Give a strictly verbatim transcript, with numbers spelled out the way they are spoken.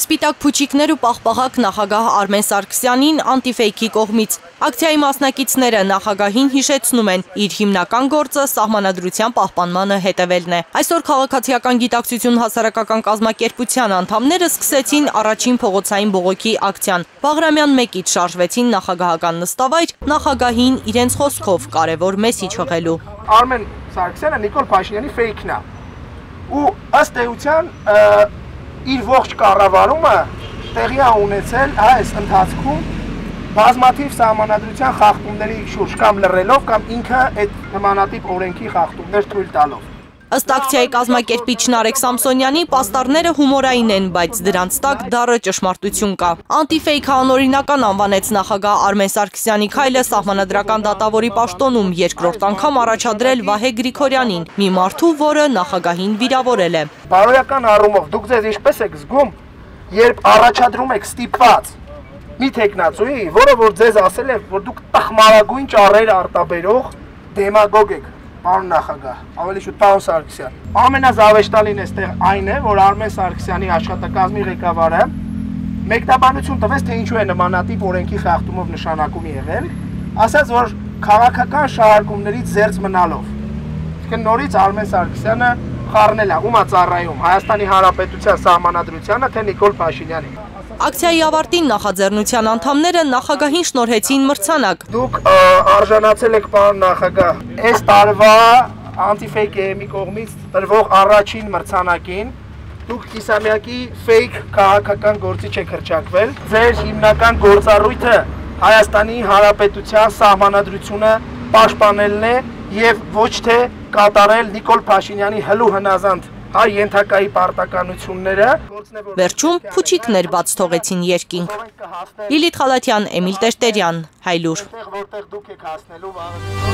Սպիտակ փուչիկներ ու պաղպաղակ նախագահ Արմեն Սարգսյանին անտիֆեյքի կողմից։ Ակցիայի մասնակիցները նախագահին հիշեցնում են, իր հիմնական գործը սահմանադրության պահպանմանը հետևելն է։ Այսօր Քաղաքացիական գիտակցություն հասարակական կազմակերպության անդամները սկսեցին առաջին փողոցային բողոքի ակցիան։ Բաղրամյան մեկից շարժվեցին նախագահական նստավայր, նախագահին իրենց խոսքով կարևոր մեսիջ հղելու։ Արմեն Սարգսյանը Նիկոլ Փաշինյանի ֆեյքն է։ Ու ըստ էության իր ողջ կառավարումը տեղի է ունեցել այս ընթացքում բազմաթիվ սահմանադրության խախտումների շուրջ կամ լռելով կամ ինքը այդ նմանատիպ օրենքի խախտումներ թույլ տալով։ Ըստ ակցիայի կազմակերպիչ Նարեկ Սամսոնյանի պաստառները հումորային են, բայց դրանց տակ դառը ճշմարտություն կա։ Անտիֆեյքը անօրինական անվանեց նախագահ Արմեն Սարգսյանի քայլը սահմանադրական դատավորի պաշտոնում երկրորդ անգամ առաջադրել Վահե Գրիգորյանին, մի մարդու, որը նախագահին վիրավորել է։ Բարոյական առումով դուք ձեզ ինչպես եք զգում, երբ առաջադրում եք ստիպված մի տեխնացուի, որը որ ձեզ ասել է, որ դուք տխմարագույն ճառեր արտաբերող դեմագոգ եք։ Պարոն նախագահ, ավելի շուտ պարոն Սարգսյան։ Ամենազավեշտալին այստեղ այն է, որ Արմեն Սարգսյանի աշխատակազմի ղեկավարը մեկնաբանություն տվեց, թե ինչու է նմանատիպ օրենքի խախտումով նշանակում եղել, ասաց, որ քաղաքական շահարկումներից զերծ մնալով։ Իսկ նորից Արմեն Սարգսյանը խառնել է ում է ծառայում, Հայաստանի Հանրապետության սահմանադրությանը, թե Նիկոլ Փաշինյանին։ Ակցիայի ավարտին նախաձեռնության անդամները նախագահին շնորհեցին մրցանակ։ Դուք արժանացել եք, պարոն նախագահ, այս տարվա անտիֆեյք էեմի կողմից տրվող առաջին մրցանակին։ Դուք կիսամյակի ֆեյք քաղաքական գործիչ եք հռչակվել։ Ձեր հիմնական գործառույթը Հայաստանի Հանրապետության սահմանադրությունը պաշտպանելն է եւ ոչ թե կատարել Նիկոլ Փաշինյանի հլու հնազանդ հայ ենթակայի պարտականությունները։ Վերջում փուչիկներ բաց թողեցին երկինք։ Լիլիթ Խալաթյան, Էմիլ Տերտերյան, Հայլուր։